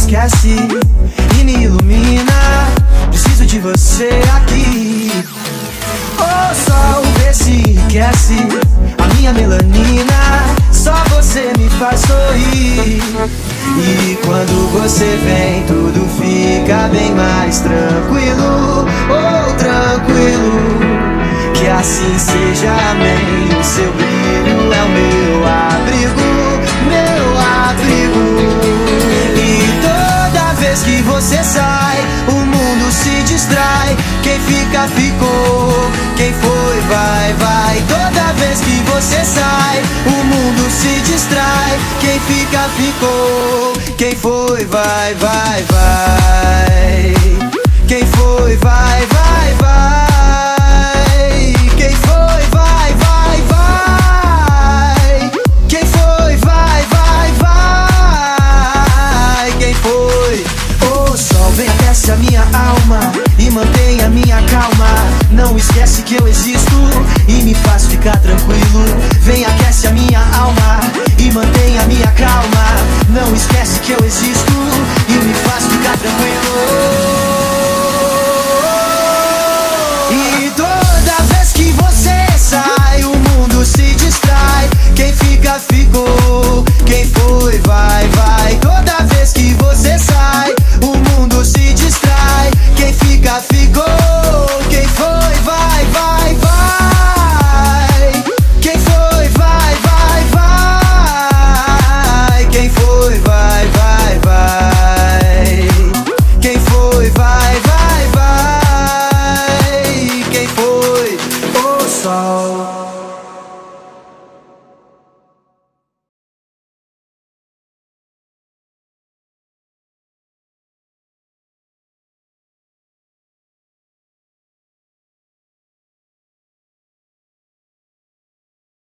esquece e me ilumina. Preciso de você aqui. O sol vê se enriquece a minha melanina. Só você me faz sorrir. E quando você vem, tudo fica bem mais tranquilo. Oh, tranquilo. Que assim seja, amém. O seu brilho é o meu abrigo, meu abrigo. E toda vez que você sai, o mundo se distrai. Quem fica, ficou. Quem foi, vai, vai. Toda vez que você sai, o mundo se distrai. Quem fica, ficou. Quem foi, vai, vai, vai. Quem foi, vai, vai, vai.